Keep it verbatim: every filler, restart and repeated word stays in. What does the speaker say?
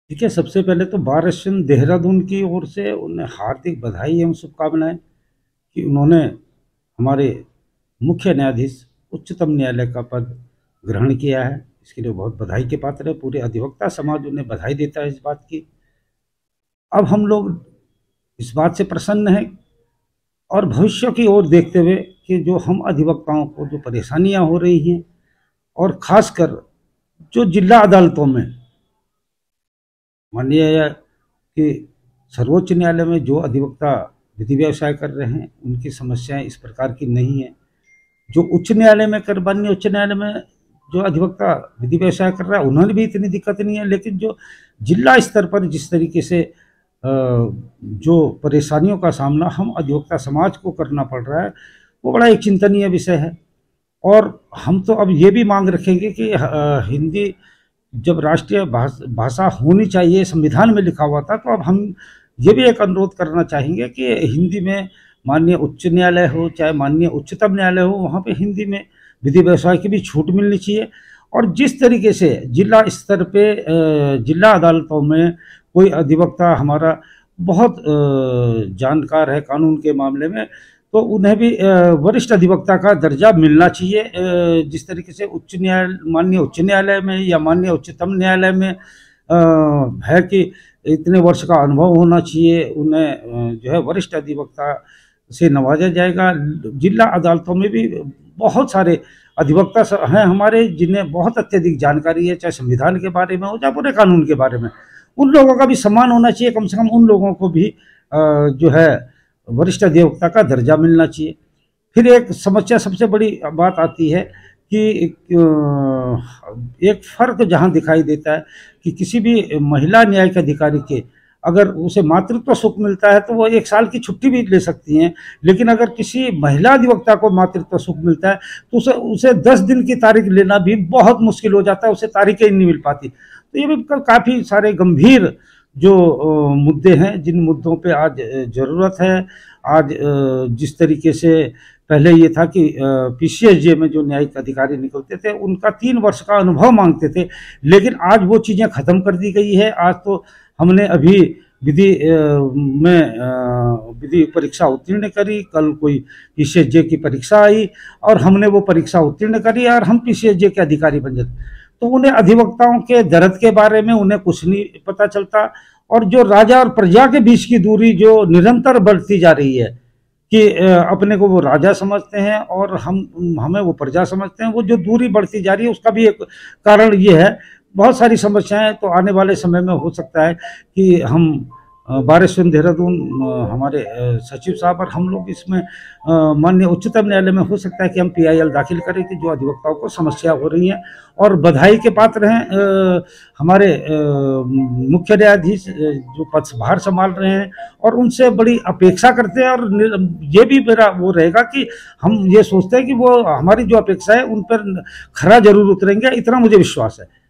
ठीक है, सबसे पहले तो बार एसोसिएशन देहरादून की ओर से उन्हें हार्दिक बधाई एवं शुभकामनाएँ कि उन्होंने हमारे मुख्य न्यायाधीश उच्चतम न्यायालय का पद ग्रहण किया है। इसके लिए बहुत बधाई के पात्र है। पूरे अधिवक्ता समाज उन्हें बधाई देता है इस बात की। अब हम लोग इस बात से प्रसन्न हैं और भविष्य की ओर देखते हुए कि जो हम अधिवक्ताओं को जो परेशानियां हो रही हैं और ख़ासकर जो जिला अदालतों में माननीय कि सर्वोच्च न्यायालय में जो अधिवक्ता विधि व्यवसाय कर रहे हैं, उनकी समस्याएं इस प्रकार की नहीं है। जो उच्च न्यायालय में कर माननीय उच्च न्यायालय में जो अधिवक्ता विधि व्यवसाय कर रहा है, उन्होंने भी इतनी दिक्कत नहीं है। लेकिन जो जिला स्तर पर जिस तरीके से अ, जो परेशानियों का सामना हम अधिवक्ता समाज को करना पड़ रहा है, वो बड़ा एक चिंतनीय विषय है। और हम तो अब ये भी मांग रखेंगे कि अ, हिंदी जब राष्ट्रीय भाष भाषा होनी चाहिए, संविधान में लिखा हुआ था, तो अब हम ये भी एक अनुरोध करना चाहेंगे कि हिंदी में माननीय उच्च न्यायालय हो, चाहे माननीय उच्चतम न्यायालय हो, वहाँ पे हिंदी में विधि व्यवसाय की भी छूट मिलनी चाहिए। और जिस तरीके से जिला स्तर पे अ, जिला अदालतों में कोई अधिवक्ता हमारा बहुत अ, जानकार है कानून के मामले में, तो उन्हें भी अ, वरिष्ठ अधिवक्ता का दर्जा मिलना चाहिए। अ, जिस तरीके से उच्च न्यायालय माननीय उच्च न्यायालय में या माननीय उच्चतम न्यायालय में अ, है कि इतने वर्ष का अनुभव होना चाहिए, उन्हें अ, जो है वरिष्ठ अधिवक्ता से नवाजा जाएगा। जिला अदालतों में भी बहुत सारे अधिवक्ता स हैं हमारे, जिन्हें बहुत अत्यधिक जानकारी है, चाहे संविधान के बारे में हो, चाहे पूरे कानून के बारे में। उन लोगों का भी सम्मान होना चाहिए, कम से कम उन लोगों को भी अ, जो है वरिष्ठ अधिवक्ता का दर्जा मिलना चाहिए। फिर एक समस्या सबसे बड़ी बात आती है कि एक फ़र्क जहाँ दिखाई देता है कि किसी भी महिला न्यायिक अधिकारी के अगर उसे मातृत्व सुख मिलता है तो वो एक साल की छुट्टी भी ले सकती हैं। लेकिन अगर किसी महिला अधिवक्ता को मातृत्व सुख मिलता है तो उसे उसे दस दिन की तारीख लेना भी बहुत मुश्किल हो जाता है, उसे तारीखें नहीं मिल पाती। तो ये भी काफ़ी सारे गंभीर जो अ, मुद्दे हैं, जिन मुद्दों पे आज ज़रूरत है। आज अ, जिस तरीके से पहले ये था कि पीसीएसजे में जो न्यायिक अधिकारी निकलते थे, उनका तीन वर्ष का अनुभव मांगते थे, लेकिन आज वो चीज़ें ख़त्म कर दी गई है। आज तो हमने अभी विधि अ, में अ, विधि परीक्षा उत्तीर्ण करी, कल कोई पीसीएसजे की परीक्षा आई और हमने वो परीक्षा उत्तीर्ण करी और हम पीसीएसजे के अधिकारी बन जाते। तो उन्हें अधिवक्ताओं के दर्द के बारे में उन्हें कुछ नहीं पता चलता। और जो राजा और प्रजा के बीच की दूरी जो निरंतर बढ़ती जा रही है कि अ, अपने को वो राजा समझते हैं और हम हमें वो प्रजा समझते हैं, वो जो दूरी बढ़ती जा रही है उसका भी एक कारण ये है। बहुत सारी समस्याएं तो आने वाले समय में हो सकता है कि हम अ, बार एसोसिएशन देहरादून अ, हमारे अ, सचिव साहब और हम लोग इसमें अ, माननीय उच्चतम न्यायालय में हो सकता है कि हम पीआईएल दाखिल करें कि जो अधिवक्ताओं को समस्या हो रही है। और बधाई के पात्र हैं अ, हमारे अ, मुख्य न्यायाधीश अ, जो पदभार संभाल रहे हैं और उनसे बड़ी अपेक्षा करते हैं। और ये भी मेरा वो रहेगा कि हम ये सोचते हैं कि वो हमारी जो अपेक्षा है उन पर खरा जरूर उतरेंगे, इतना मुझे विश्वास है।